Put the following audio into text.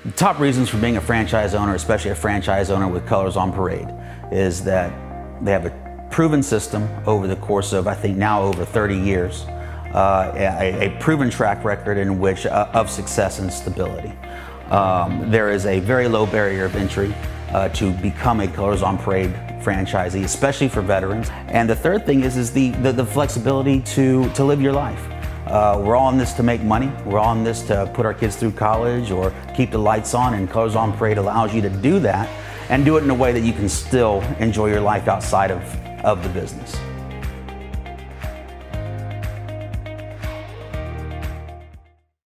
The top reasons for being a franchise owner, especially a franchise owner with Colors on Parade, is that they have a proven system over the course of, I think now over 30 years, a proven track record in which of success and stability. There is a very low barrier of entry to become a Colors on Parade franchisee, especially for veterans. And the third thing is the flexibility to live your life. We're all in this to make money. We're all in this to put our kids through college or keep the lights on, and Colors on Parade allows you to do that and do it in a way that you can still enjoy your life outside of the business.